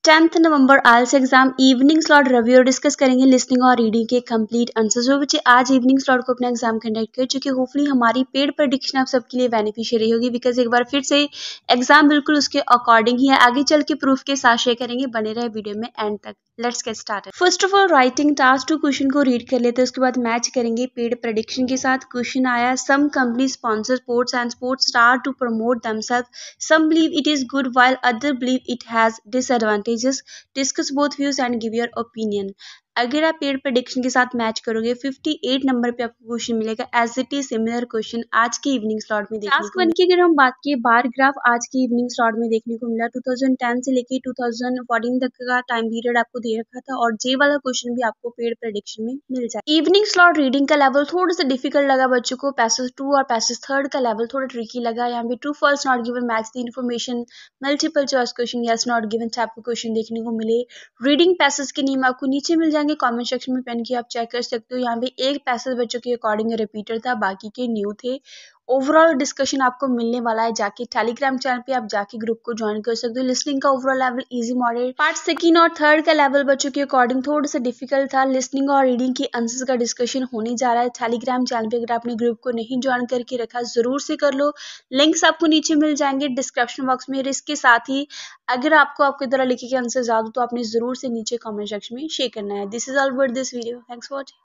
10th नवंबर IELTS exam evening slot review और discuss करेंगे लिसनिंग और रीडिंग के कंप्लीट आंसर। जो बच्चे आज इवनिंग स्लॉट को अपना एग्जाम कंडक्ट कर चुके, होपफुली हमारी पेड प्रेडिक्शन आप सबके लिए बेनिफिशियरी होगी, बिकॉज एक बार फिर से एग्जाम बिल्कुल उसके अकॉर्डिंग ही है। आगे चल के प्रूफ के साथ शेयर करेंगे, बने रहे वीडियो में एंड तक। Let's get started. First of all writing task 2 question को रीड कर लेते हैं, उसके बाद मैच करेंगे पेड प्रेडिक्शन के साथ। क्वेश्चन आया, some company sponsor sports and sports star to promote themselves, some believe it is good while other believe it has disadvantages, discuss both views and give your opinion. अगर आप paid prediction के साथ match करोगे 58 number पे आपको question मिलेगा। As it is similar question आज के इवनिंग स्लॉट में देखने को मिला। अगर हम बात की बार ग्राफ आज के इवनिंग स्लॉट में देखने को मिला, 2010 से लेके 2014 तक का टाइम पीरियड आपको दे रखा था, और जे वाला क्वेश्चन भी आपको पेड प्रेडिक्शन में मिल जाए। इवनिंग स्लॉट रीडिंग का लेवल थोड़ा सा डिफिकल्ट लगा बच्चों को। पैसेज 2 और पैसेज 3 का लेवल थोड़ा ट्रिकी लगा। यहाँ पे true false not given, match the information, multiple choice question, yes not given type के क्वेश्चन देखने को मिले। रीडिंग पैसेज के नियम आपको नीचे मिल जाएंगे कमेंट सेक्शन में, पेन की आप चेक कर सकते हो। यहाँ पे एक पैसेज बच्चों के अकॉर्डिंग रिपीटेड था, बाकी के न्यू थे। ओवरऑल डिस्कशन आपको मिलने वाला है, जाके टेलीग्राम चैनल पे आप जाके ग्रुप को ज्वाइन कर सकते हो। लिसनिंग का overall level easy moderate. Part 2 और 3 का लेवल बच्चों के अकॉर्डिंग थोड़ा सा डिफिकल्ट था। लिसनिंग और रीडिंग की आंसर्स का डिस्कशन होने जा रहा है टेलीग्राम चैनल पे। अगर आपने ग्रुप को नहीं ज्वाइन करके रखा, जरूर से कर लो। लिंक्स आपको नीचे मिल जाएंगे डिस्क्रिप्शन बॉक्स में। इसके साथ ही अगर आपको आपकी तरह लिखे के आंसर याद हो तो आपने जरूर से नीचे कमेंट सेक्शन में शेयर करना है। This is all about this video. Thanks for watching.